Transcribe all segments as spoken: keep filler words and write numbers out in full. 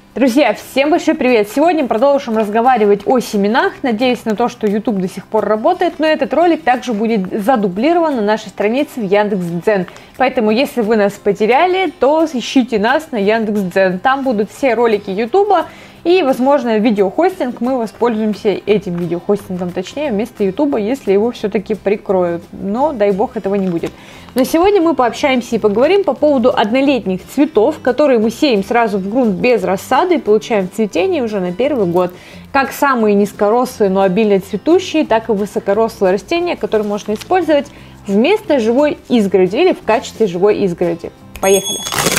Друзья, всем большой привет! Сегодня продолжим разговаривать о семенах. Надеюсь на то, что YouTube до сих пор работает, но этот ролик также будет задублирован на нашей странице в Яндекс.Дзен. Поэтому, если вы нас потеряли, то ищите нас на Яндекс.Дзен. Там будут все ролики YouTube и, возможно, видеохостинг. Мы воспользуемся этим видеохостингом, точнее, вместо YouTube, если его все-таки прикроют. Но, дай бог, этого не будет. Но сегодня мы пообщаемся и поговорим по поводу однолетних цветов, которые мы сеем сразу в грунт без рассады и получаем цветение уже на первый год. Как самые низкорослые, но обильно цветущие, так и высокорослые растения, которые можно использовать вместо живой изгороди или в качестве живой изгороди. Поехали!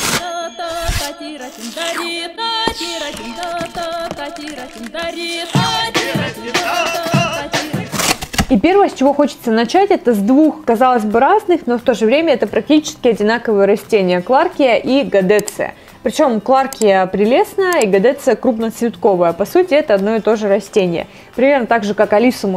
И первое, с чего хочется начать, это с двух, казалось бы, разных, но в то же время это практически одинаковые растения – кларкия и гадеция. Причем кларкия прелестная и гадеция крупноцветковая. По сути, это одно и то же растение. Примерно так же, как алисума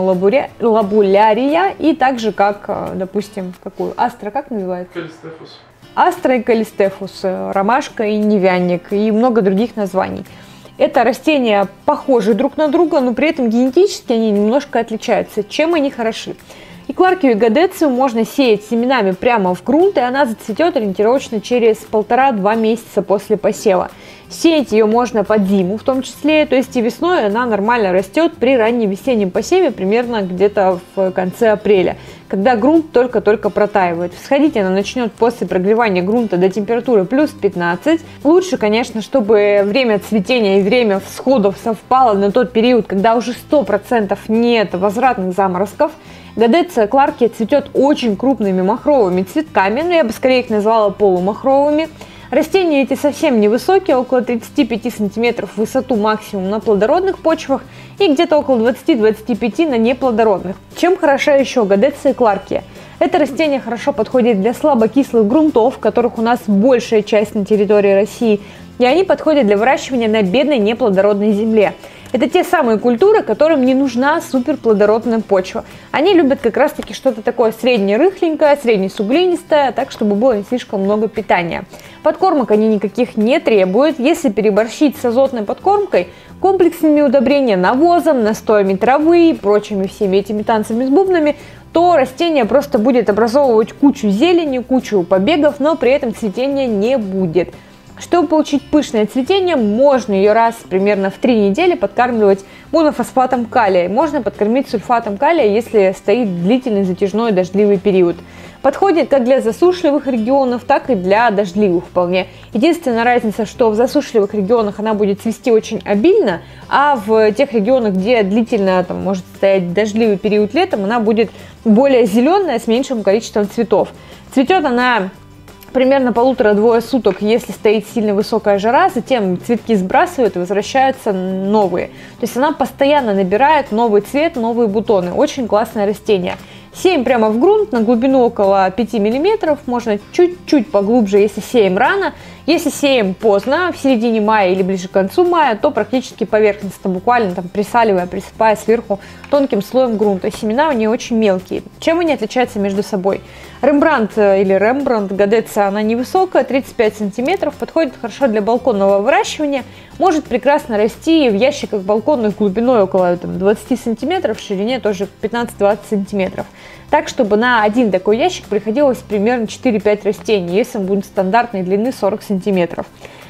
лабулярия и так же, как, допустим, какую? Астра, как называется? Калистефус. Астра и калистефус, ромашка и невянник и много других названий. Это растения похожи друг на друга, но при этом генетически они немножко отличаются. Чем они хороши? И кларкию, и гадецию можно сеять семенами прямо в грунт, и она зацветет ориентировочно через полтора-два месяца после посева. Сеять ее можно под зиму в том числе, то есть и весной она нормально растет при раннем весеннем посеве, примерно где-то в конце апреля, когда грунт только-только протаивает. Всходить она начнет после прогревания грунта до температуры плюс пятнадцать. Лучше, конечно, чтобы время цветения и время всходов совпало на тот период, когда уже сто процентов нет возвратных заморозков. Гадеция кларкия цветет очень крупными махровыми цветками, но я бы скорее их назвала полумахровыми. Растения эти совсем невысокие, около тридцати пяти сантиметров в высоту максимум на плодородных почвах и где-то около двадцати-двадцати пяти на неплодородных. Чем хороша еще гадеция кларкия? Это растение хорошо подходит для слабокислых грунтов, которых у нас большая часть на территории России, и они подходят для выращивания на бедной неплодородной земле. Это те самые культуры, которым не нужна суперплодородная почва. Они любят как раз таки что-то такое средне-рыхленькое, средне-суглинистое, так, чтобы было не слишком много питания. Подкормок они никаких не требуют. Если переборщить с азотной подкормкой, комплексными удобрениями, навозом, настоями травы и прочими всеми этими танцами с бубнами, то растение просто будет образовывать кучу зелени, кучу побегов, но при этом цветения не будет. Чтобы получить пышное цветение, можно ее раз примерно в три недели подкармливать монофосфатом калия. Можно подкормить сульфатом калия, если стоит длительный затяжной дождливый период. Подходит как для засушливых регионов, так и для дождливых вполне. Единственная разница, что в засушливых регионах она будет цвести очень обильно, а в тех регионах, где длительно там, может стоять дождливый период летом, она будет более зеленая, с меньшим количеством цветов. Цветет она примерно полутора-двое суток, если стоит сильно высокая жара, затем цветки сбрасывают и возвращаются новые. То есть она постоянно набирает новый цвет, новые бутоны. Очень классное растение. Сеем прямо в грунт на глубину около пяти миллиметров, можно чуть-чуть поглубже, если сеем рано. Если сеем поздно, в середине мая или ближе к концу мая, то практически поверхностно, буквально там присаливая, присыпая сверху тонким слоем грунта. Семена у нее очень мелкие. Чем они отличаются между собой? Рембрандт или Рембрандт, гадеция, она невысокая, тридцать пять сантиметров, подходит хорошо для балконного выращивания, может прекрасно расти в ящиках балконных глубиной около там, двадцати сантиметров, в ширине тоже пятнадцать-двадцать сантиметров. Так, чтобы на один такой ящик приходилось примерно четыре-пять растений, если он будет стандартной длины сорок сантиметров.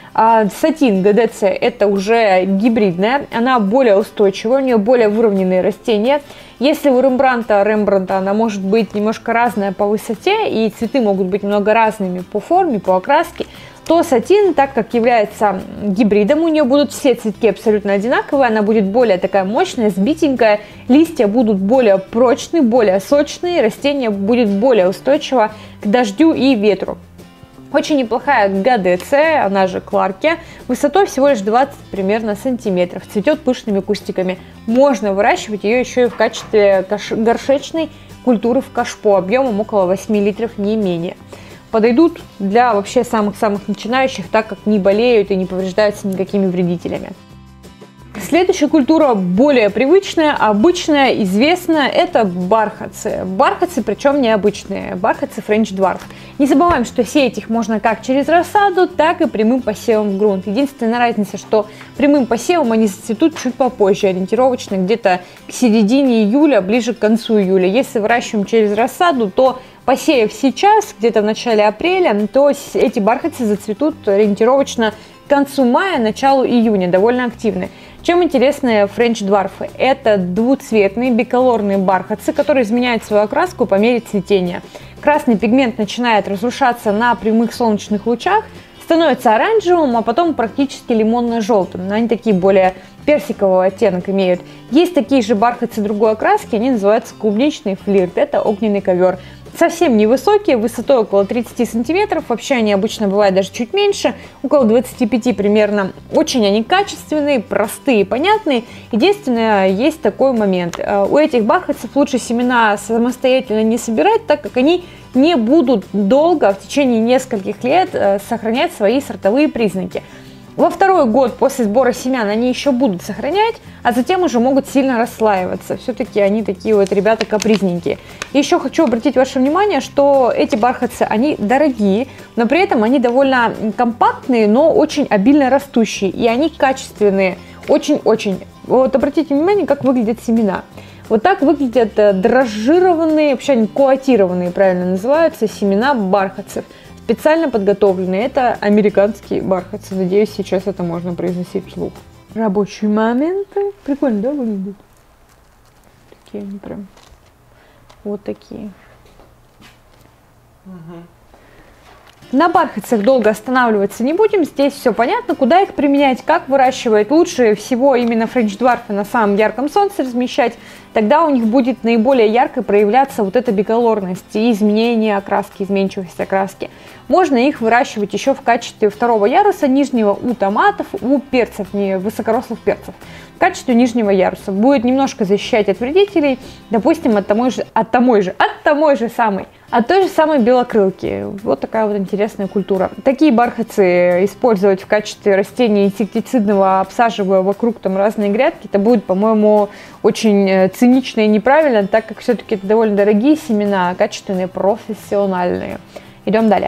А сатин гадеция это уже гибридная, она более устойчивая, у нее более выровненные растения. Если у Рембрандта, Рембрандта она может быть немножко разная по высоте, и цветы могут быть много разными по форме, по окраске, то сатин, так как является гибридом, у нее будут все цветки абсолютно одинаковые, она будет более такая мощная, сбитенькая, листья будут более прочные, более сочные, растение будет более устойчиво к дождю и ветру. Очень неплохая гадеция, она же кларкия, высотой всего лишь двадцать примерно сантиметров, цветет пышными кустиками. Можно выращивать ее еще и в качестве горшечной культуры в кашпо объемом около восьми литров, не менее. Подойдут для вообще самых-самых начинающих, так как не болеют и не повреждаются никакими вредителями. Следующая культура более привычная, обычная, известная, это бархатцы. Бархатцы, причем необычные, бархатцы French Dwarf. Не забываем, что сеять их можно как через рассаду, так и прямым посевом в грунт. Единственная разница, что прямым посевом они зацветут чуть попозже, ориентировочно где-то к середине июля, ближе к концу июля. Если выращиваем через рассаду, то посеяв сейчас, где-то в начале апреля, то эти бархатцы зацветут ориентировочно к концу мая, началу июня, довольно активны. Чем интересны French Dwarf? Это двуцветные биколорные бархатцы, которые изменяют свою окраску по мере цветения. Красный пигмент начинает разрушаться на прямых солнечных лучах, становится оранжевым, а потом практически лимонно-желтым. Они такие более персикового оттенка имеют. Есть такие же бархатцы другой окраски, они называются клубничный флирт. Это огненный ковер. Совсем невысокие, высотой около тридцати сантиметров, вообще они обычно бывают даже чуть меньше, около двадцати пяти примерно. Очень они качественные, простые, понятные. Единственное, есть такой момент. У этих бархатцев лучше семена самостоятельно не собирать, так как они не будут долго, в течение нескольких лет, сохранять свои сортовые признаки. Во второй год после сбора семян они еще будут сохранять, а затем уже могут сильно расслаиваться. Все-таки они такие вот ребята капризненькие. И еще хочу обратить ваше внимание, что эти бархатцы, они дорогие, но при этом они довольно компактные, но очень обильно растущие. И они качественные, очень-очень. Вот обратите внимание, как выглядят семена. Вот так выглядят дрожжированные, вообще они коатированные, правильно называются, семена бархатцев. Специально подготовленные. Это американские бархатцы. Надеюсь, сейчас это можно произносить вслух. Рабочие моменты. Прикольно, да, выглядят? Такие они прям. Вот такие. Угу. На бархатцах долго останавливаться не будем. Здесь все понятно, куда их применять, как выращивать. Лучше всего именно French Dwarf на самом ярком солнце размещать. Тогда у них будет наиболее ярко проявляться вот эта биколорность и изменение окраски, изменчивость окраски. Можно их выращивать еще в качестве второго яруса нижнего у томатов, у перцев, не высокорослых перцев. В качестве нижнего яруса будет немножко защищать от вредителей, допустим, от той же, от той же, от той же самой, от той же самой белокрылки. Вот такая вот интересная культура. Такие бархатцы использовать в качестве растения инсектицидного, обсаживая вокруг там разные грядки, это будет, по-моему, очень цинично и неправильно, так как все-таки это довольно дорогие семена, качественные, профессиональные. Идем далее.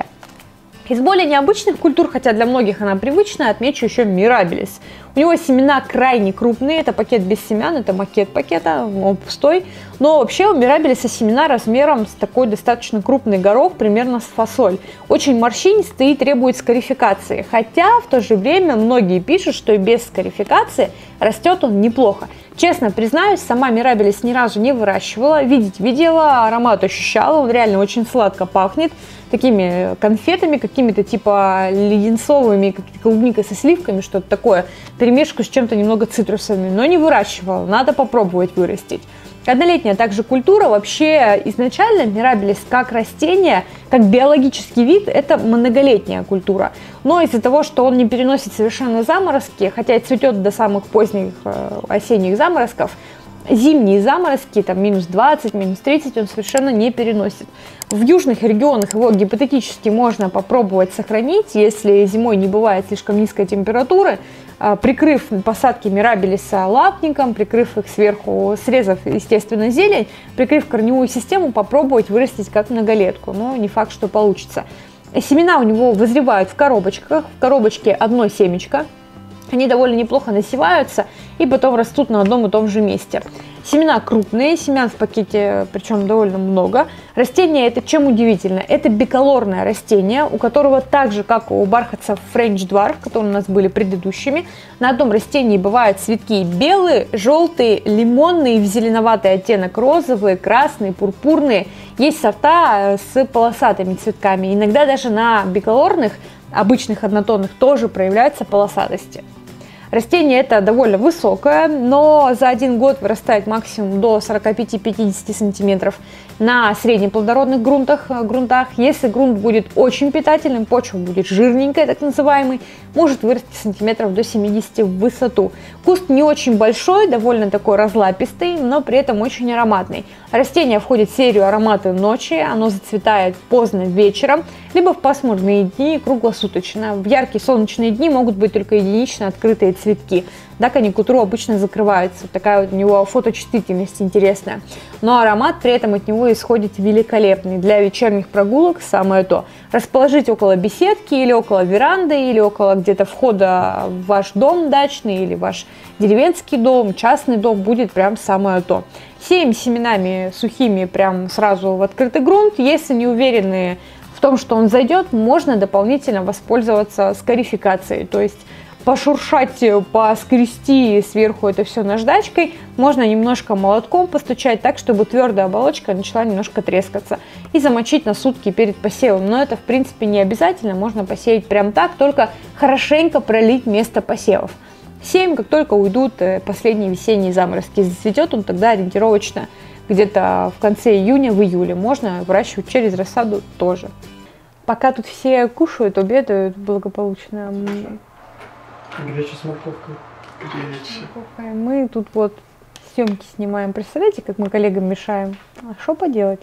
Из более необычных культур, хотя для многих она привычная, отмечу еще мирабелис. У него семена крайне крупные, это пакет без семян, это макет пакета, он пустой. Но вообще у мирабелиса семена размером с такой достаточно крупный горох, примерно с фасоль. Очень морщинистый и требует скарификации. Хотя в то же время многие пишут, что и без скарификации растет он неплохо. Честно признаюсь, сама мирабелис ни разу не выращивала, видеть видела, аромат ощущала, он реально очень сладко пахнет. Такими конфетами, какими-то типа леденцовыми, как клубника со сливками, что-то такое, перемешку с чем-то немного цитрусами, но не выращивала, надо попробовать вырастить. Однолетняя также культура, вообще изначально мирабелис как растение, как биологический вид, это многолетняя культура. Но из-за того, что он не переносит совершенно заморозки, хотя и цветет до самых поздних э, осенних заморозков, зимние заморозки, там минус двадцать, минус тридцать, он совершенно не переносит. В южных регионах его гипотетически можно попробовать сохранить, если зимой не бывает слишком низкой температуры, прикрыв посадки мирабелиса лапником, прикрыв их сверху, срезав, естественно, зелень, прикрыв корневую систему, попробовать вырастить как многолетку, но не факт, что получится. Семена у него вызревают в коробочках, в коробочке одно семечко. Они довольно неплохо насеваются и потом растут на одном и том же месте. Семена крупные, семян в пакете причем довольно много. Растение это чем удивительно? Это биколорное растение, у которого так же, как у бархатцев French Dwarf, которые у нас были предыдущими, на одном растении бывают цветки белые, желтые, лимонные, в зеленоватый оттенок, розовые, красные, пурпурные. Есть сорта с полосатыми цветками. Иногда даже на биколорных, обычных однотонных, тоже проявляются полосатости. Растение это довольно высокое, но за один год вырастает максимум до сорока пяти — пятидесяти сантиметров на среднеплодородных грунтах, грунтах. Если грунт будет очень питательным, почва будет жирненькая, так называемый, может вырасти сантиметров до семидесяти в высоту. Куст не очень большой, довольно такой разлапистый, но при этом очень ароматный. Растение входит в серию ароматы ночи, оно зацветает поздно вечером, либо в пасмурные дни круглосуточно. В яркие солнечные дни могут быть только единично открытые цветки. Да, они к утру обычно закрываются. Такая вот у него фоточувствительность интересная. Но аромат при этом от него исходит великолепный. Для вечерних прогулок самое то. Расположить около беседки или около веранды, или около где-то входа в ваш дом дачный, или ваш деревенский дом, частный дом будет прям самое то. Сеем семенами сухими прям сразу в открытый грунт. Если не уверены в том, что он зайдет, можно дополнительно воспользоваться скарификацией, то есть пошуршать, поскрести сверху это все наждачкой, можно немножко молотком постучать так, чтобы твердая оболочка начала немножко трескаться, и замочить на сутки перед посевом. Но это в принципе не обязательно, можно посеять прям так, только хорошенько пролить место посевов. Сеем, как только уйдут последние весенние заморозки. Зацветет он тогда ориентировочно где-то в конце июня, в июле. Можно выращивать через рассаду тоже. Пока тут все кушают, обедают благополучно. Греча с морковкой. Греча. Мы тут вот съемки снимаем. Представляете, как мы коллегам мешаем? А что поделать?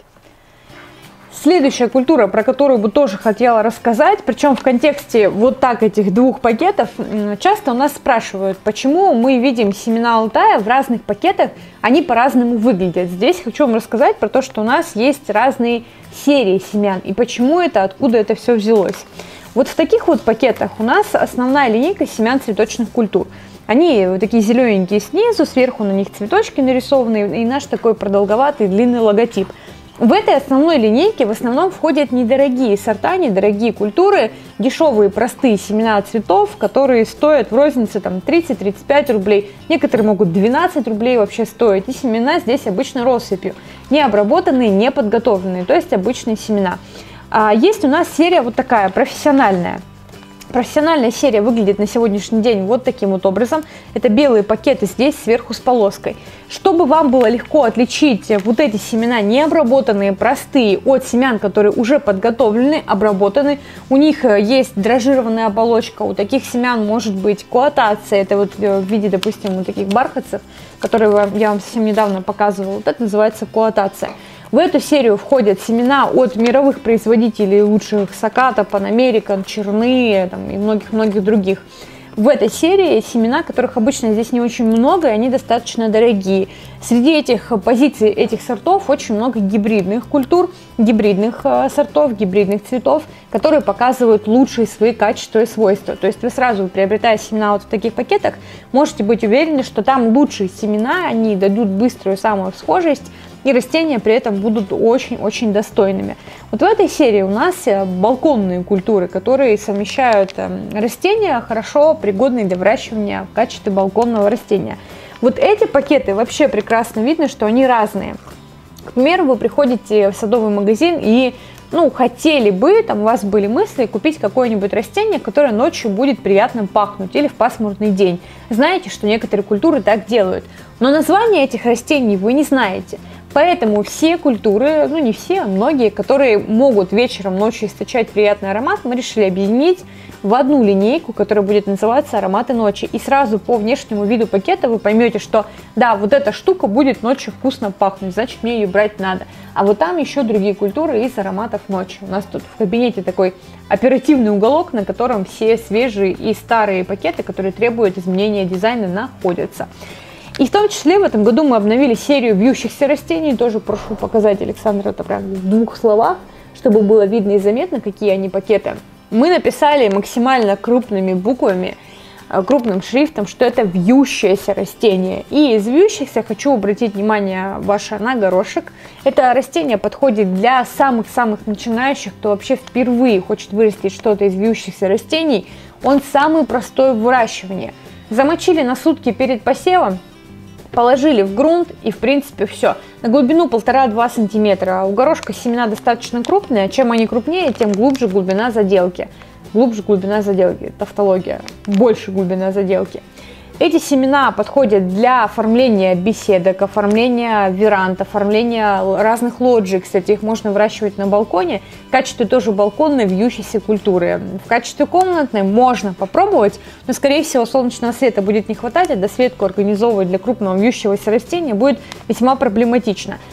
Следующая культура, про которую бы тоже хотела рассказать, причем в контексте вот так этих двух пакетов, часто у нас спрашивают, почему мы видим семена Алтая в разных пакетах, они по-разному выглядят. Здесь хочу вам рассказать про то, что у нас есть разные серии семян, и почему это, откуда это все взялось. Вот в таких вот пакетах у нас основная линейка семян цветочных культур. Они вот такие зелененькие снизу, сверху на них цветочки нарисованы, и наш такой продолговатый длинный логотип. В этой основной линейке в основном входят недорогие сорта, недорогие культуры, дешевые простые семена цветов, которые стоят в рознице там тридцать-тридцать пять рублей. Некоторые могут двенадцать рублей вообще стоить. И семена здесь обычно россыпью, не обработанные, не подготовленные, то есть обычные семена. А есть у нас серия вот такая, профессиональная. Профессиональная серия выглядит на сегодняшний день вот таким вот образом. Это белые пакеты здесь сверху с полоской. Чтобы вам было легко отличить вот эти семена необработанные, простые, от семян, которые уже подготовлены, обработаны, у них есть дрожжированная оболочка, у таких семян может быть коатация, это вот в виде, допустим, вот таких бархатцев, которые я вам совсем недавно показывала, вот это называется коатация. В эту серию входят семена от мировых производителей лучших Саката, Pan American, Черны там, и многих-многих других. В этой серии семена, которых обычно здесь не очень много, и они достаточно дорогие. Среди этих позиций, этих сортов очень много гибридных культур, гибридных сортов, гибридных цветов, которые показывают лучшие свои качества и свойства. То есть вы сразу, приобретая семена вот в таких пакетах, можете быть уверены, что там лучшие семена, они дадут быструю самую схожесть, и растения при этом будут очень-очень достойными. Вот в этой серии у нас балконные культуры, которые совмещают растения, хорошо пригодные для выращивания в качестве балконного растения. Вот эти пакеты вообще прекрасно видно, что они разные. К примеру, вы приходите в садовый магазин и ну, хотели бы, там у вас были мысли купить какое-нибудь растение, которое ночью будет приятно пахнуть или в пасмурный день. Знаете, что некоторые культуры так делают, но название этих растений вы не знаете. Поэтому все культуры, ну не все, а многие, которые могут вечером, ночью источать приятный аромат, мы решили объединить в одну линейку, которая будет называться «Ароматы ночи». И сразу по внешнему виду пакета вы поймете, что да, вот эта штука будет ночью вкусно пахнуть, значит мне ее брать надо. А вот там еще другие культуры из ароматов ночи. У нас тут в кабинете такой оперативный уголок, на котором все свежие и старые пакеты, которые требуют изменения дизайна, находятся. И в том числе в этом году мы обновили серию вьющихся растений. Тоже прошу показать, Александр, это прям в двух словах, чтобы было видно и заметно, какие они пакеты. Мы написали максимально крупными буквами, крупным шрифтом, что это вьющееся растение. И из вьющихся хочу обратить внимание ваше на горошек. Это растение подходит для самых-самых начинающих, кто вообще впервые хочет вырастить что-то из вьющихся растений. Он самый простой в выращивании. Замочили на сутки перед посевом, положили в грунт и в принципе все. На глубину полтора-два сантиметра. У горошка семена достаточно крупные, а чем они крупнее, тем глубже глубина заделки. Глубже глубина заделки, тавтология, больше глубина заделки. Эти семена подходят для оформления беседок, оформления веранд, оформления разных лоджий. Кстати, их можно выращивать на балконе. В качестве тоже балконной вьющейся культуры. В качестве комнатной можно попробовать, но, скорее всего, солнечного света будет не хватать, а досветку организовывать для крупного вьющегося растения будет весьма проблематично.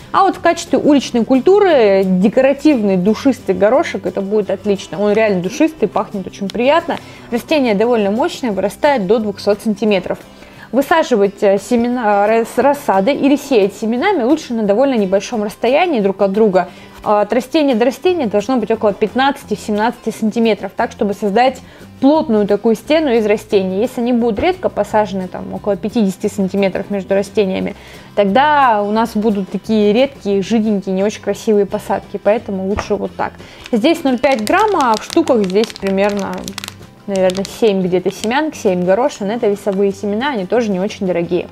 А вот в качестве уличной культуры декоративный душистый горошек это будет отлично. Он реально душистый, пахнет очень приятно. Растение довольно мощное, вырастает до двухсот сантиметров. Высаживать семена с рассады или сеять семенами лучше на довольно небольшом расстоянии друг от друга. От растения до растения должно быть около пятнадцати-семнадцати сантиметров, так чтобы создать плотную такую стену из растений. Если они будут редко посажены, там около пятидесяти сантиметров между растениями, тогда у нас будут такие редкие, жиденькие, не очень красивые посадки, поэтому лучше вот так. Здесь ноль целых пять грамма, а в штуках здесь примерно, наверное, семь где-то семян, семь горошин. Это весовые семена, они тоже не очень дорогие.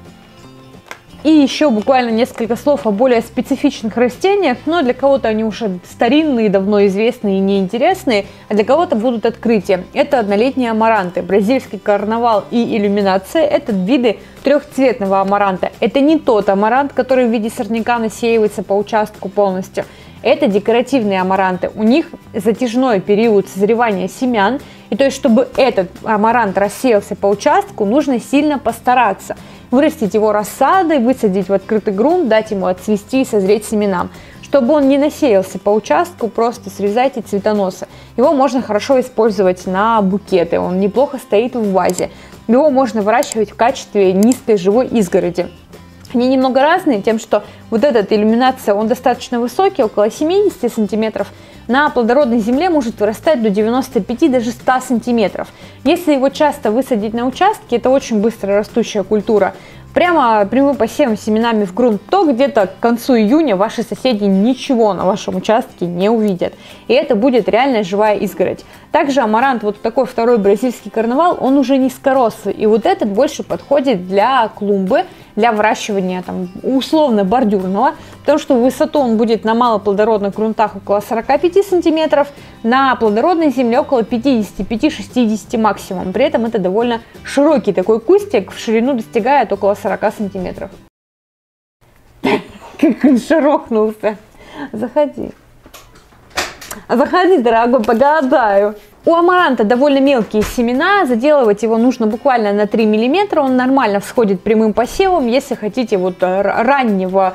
И еще буквально несколько слов о более специфичных растениях, но для кого-то они уже старинные, давно известные и неинтересные, а для кого-то будут открытия. Это однолетние амаранты, бразильский карнавал и иллюминация – это виды трехцветного амаранта. Это не тот амарант, который в виде сорняка насеивается по участку полностью. Это декоративные амаранты. У них затяжной период созревания семян, и то есть, чтобы этот амарант рассеялся по участку, нужно сильно постараться. Вырастить его рассадой, высадить в открытый грунт, дать ему отцвести и созреть семенам. Чтобы он не насеялся по участку, просто срезайте цветоносы. Его можно хорошо использовать на букеты, он неплохо стоит в вазе. Его можно выращивать в качестве низкой живой изгороди. Они немного разные тем, что вот этот иллюминация, он достаточно высокий, около семидесяти сантиметров. На плодородной земле может вырастать до девяноста пяти, даже ста сантиметров. Если его часто высадить на участке, это очень быстро растущая культура. Прямо прямым посевом семенами в грунт, то где-то к концу июня ваши соседи ничего на вашем участке не увидят. И это будет реальная живая изгородь. Также амарант, вот такой второй бразильский карнавал, он уже низкорослый. И вот этот больше подходит для клумбы, для выращивания там, условно бордюрного, потому что в высоту он будет на малоплодородных грунтах около сорока пяти сантиметров, на плодородной земле около пятидесяти пяти-шестидесяти максимум. При этом это довольно широкий такой кустик, в ширину достигает около сорока сантиметров. Как он шарохнулся. Заходи. Заходи, дорогой, погадаю. У амаранта довольно мелкие семена, заделывать его нужно буквально на три миллиметра, он нормально всходит прямым посевом. Если хотите вот раннего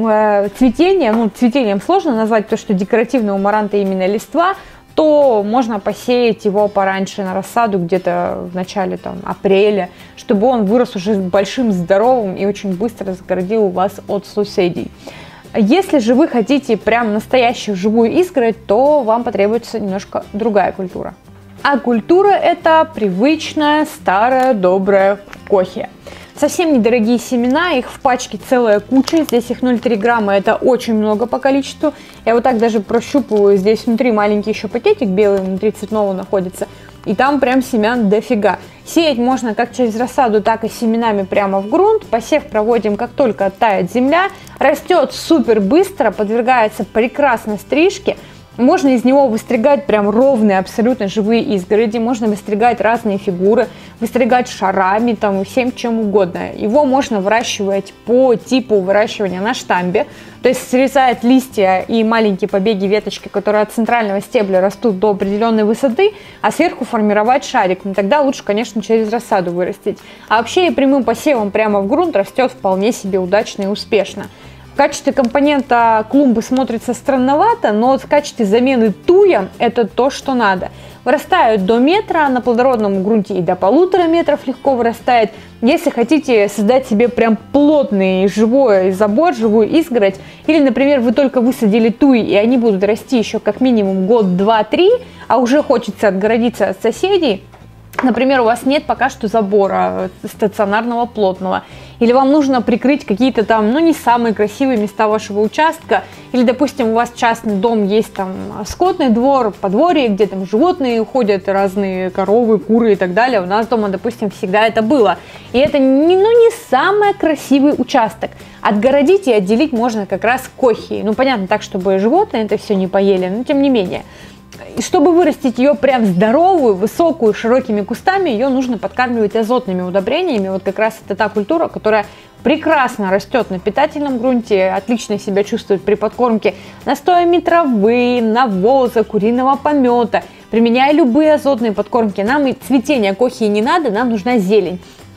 э, цветения, ну цветением сложно назвать, потому что декоративный у амаранта именно листва, то можно посеять его пораньше на рассаду, где-то в начале там, апреля, чтобы он вырос уже большим, здоровым и очень быстро загородил вас от соседей. Если же вы хотите прям настоящую живую изгородь, то вам потребуется немножко другая культура. А культура это привычная, старая, добрая кохия. Совсем недорогие семена, их в пачке целая куча, здесь их ноль целых три грамма, это очень много по количеству. Я вот так даже прощупываю, здесь внутри маленький еще пакетик белый, внутри цветного находится, и там прям семян дофига. Сеять можно как через рассаду, так и семенами прямо в грунт. Посев проводим, как только оттает земля. Растет супер быстро, подвергается прекрасной стрижке. Можно из него выстригать прям ровные, абсолютно живые изгороди. Можно выстригать разные фигуры, выстригать шарами, там, всем чем угодно. Его можно выращивать по типу выращивания на штамбе. То есть срезать листья и маленькие побеги, веточки, которые от центрального стебля растут до определенной высоты, а сверху формировать шарик. Но тогда лучше, конечно, через рассаду вырастить. А вообще и прямым посевом прямо в грунт растет вполне себе удачно и успешно. В качестве компонента клумбы смотрится странновато, но вот в качестве замены туя это то, что надо. Вырастают до метра, на плодородном грунте и до полутора метров легко вырастает. Если хотите создать себе прям плотный живой забор, живую изгородь, или, например, вы только высадили туи, и они будут расти еще как минимум год, два, три, а уже хочется отгородиться от соседей, например, у вас нет пока что забора стационарного, плотного, или вам нужно прикрыть какие-то там, ну, не самые красивые места вашего участка, или, допустим, у вас частный дом, есть там скотный двор, подворье, где там животные ходят, разные коровы, куры и так далее. У нас дома, допустим, всегда это было. И это не, ну, не самый красивый участок. Отгородить и отделить можно как раз кохией. Ну, понятно, так, чтобы животные это все не поели, но тем не менее. И чтобы вырастить ее прям здоровую, высокую, широкими кустами, ее нужно подкармливать азотными удобрениями. Вот как раз это та культура, которая прекрасно растет на питательном грунте, отлично себя чувствует при подкормке настоями травы, навоза, куриного помета. Применяя любые азотные подкормки, нам и цветения кохии не надо, нам нужна зелень.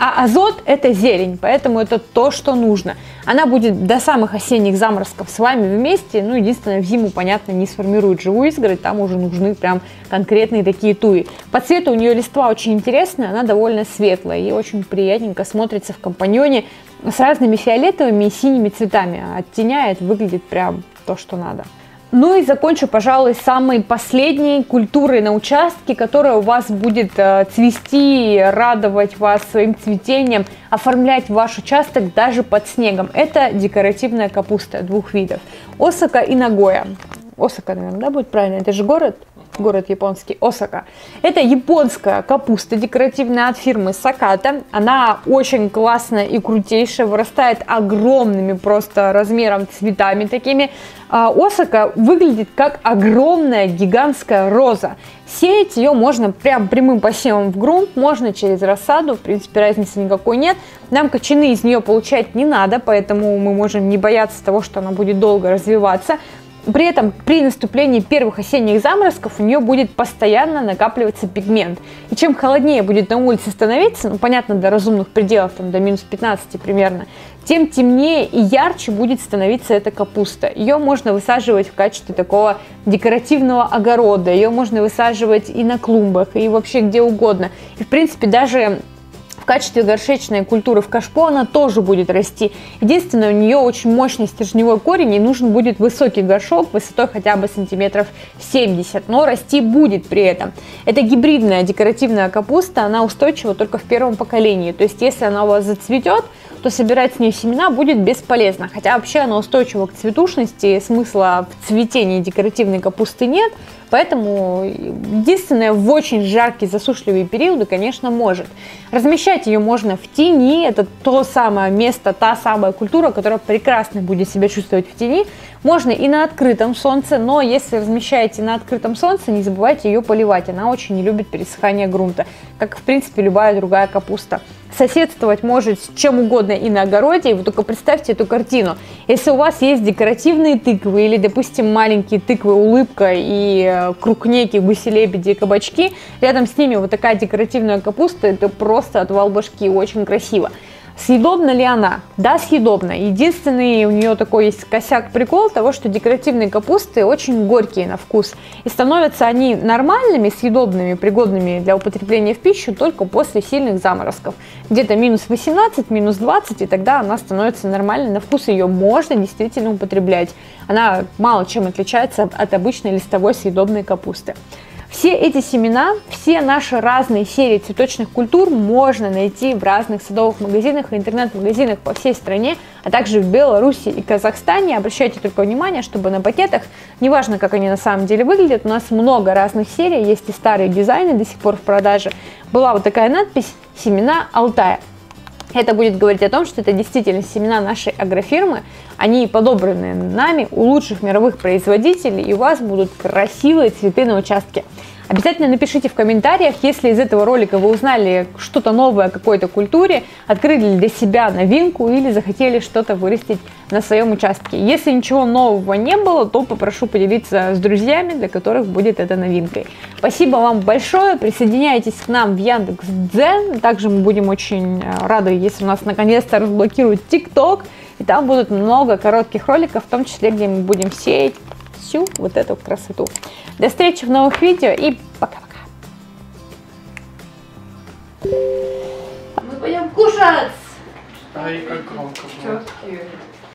А азот – это зелень, поэтому это то, что нужно. Она будет до самых осенних заморозков с вами вместе. Ну, единственное, в зиму, понятно, не сформирует живую изгородь, там уже нужны прям конкретные такие туи. По цвету у нее листва очень интересная, она довольно светлая и очень приятненько смотрится в компаньоне с разными фиолетовыми и синими цветами. Оттеняет, выглядит прям то, что надо. Ну и закончу, пожалуй, самой последней культурой на участке, которая у вас будет э, цвести, радовать вас своим цветением, оформлять ваш участок даже под снегом. Это декоративная капуста двух видов. Осака и Нагоя. Осака, наверное, да, будет правильно? Это же город? Город японский, Осака. Это японская капуста декоративная от фирмы Саката. Она очень классная и крутейшая, вырастает огромными просто размером цветами такими. Осака выглядит как огромная гигантская роза. Сеять ее можно прям прямым посевом в грунт, можно через рассаду, в принципе разницы никакой нет. Нам кочаны из нее получать не надо, поэтому мы можем не бояться того, что она будет долго развиваться. При этом при наступлении первых осенних заморозков у нее будет постоянно накапливаться пигмент. И чем холоднее будет на улице становиться, ну понятно, до разумных пределов, там, до минус пятнадцати примерно, тем темнее и ярче будет становиться эта капуста. Ее можно высаживать в качестве такого декоративного огорода, ее можно высаживать и на клумбах, и вообще где угодно. И в принципе даже в качестве горшечной культуры в кашпо она тоже будет расти. Единственное, у нее очень мощный стержневой корень, и нужен будет высокий горшок высотой хотя бы сантиметров семьдесят, но расти будет при этом. Это гибридная декоративная капуста, она устойчива только в первом поколении. То есть, если она у вас зацветет, то собирать с нее семена будет бесполезно. Хотя вообще она устойчива к цветушности, смысла в цветении декоративной капусты нет. Поэтому единственное, в очень жаркие засушливые периоды, конечно, может. Размещать ее можно в тени, это то самое место, та самая культура, которая прекрасно будет себя чувствовать в тени. Можно и на открытом солнце, но если размещаете на открытом солнце, не забывайте ее поливать, она очень не любит пересыхание грунта, как в принципе любая другая капуста. Соседствовать может с чем угодно и на огороде, и вы только представьте эту картину. Если у вас есть декоративные тыквы или, допустим, маленькие тыквы улыбка и крупнеки, гуси-лебеди и кабачки, рядом с ними вот такая декоративная капуста, это просто отвал башки, очень красиво. Съедобна ли она? Да, съедобна. Единственный у нее такой есть косяк-прикол того, что декоративные капусты очень горькие на вкус. И становятся они нормальными, съедобными, пригодными для употребления в пищу только после сильных заморозков. Где-то минус восемнадцать, минус двадцать, и тогда она становится нормальной. На вкус ее можно действительно употреблять. Она мало чем отличается от обычной листовой съедобной капусты. Все эти семена, все наши разные серии цветочных культур можно найти в разных садовых магазинах и интернет-магазинах по всей стране, а также в Беларуси и Казахстане. Обращайте только внимание, чтобы на пакетах, неважно, как они на самом деле выглядят, у нас много разных серий, есть и старые дизайны до сих пор в продаже. Была вот такая надпись «Семена Алтая». Это будет говорить о том, что это действительно семена нашей агрофирмы, они подобраны нами у лучших мировых производителей, и у вас будут красивые цветы на участке. Обязательно напишите в комментариях, если из этого ролика вы узнали что-то новое о какой-то культуре, открыли для себя новинку или захотели что-то вырастить на своем участке. Если ничего нового не было, то попрошу поделиться с друзьями, для которых будет это новинкой. Спасибо вам большое, присоединяйтесь к нам в Яндекс.Дзен, также мы будем очень рады, если у нас наконец-то разблокируют ТикТок, и там будут много коротких роликов, в том числе, где мы будем сеять всю вот эту красоту. До встречи в новых видео и пока-пока. Мы пойдем кушать. Ай, как громко было. Четкие.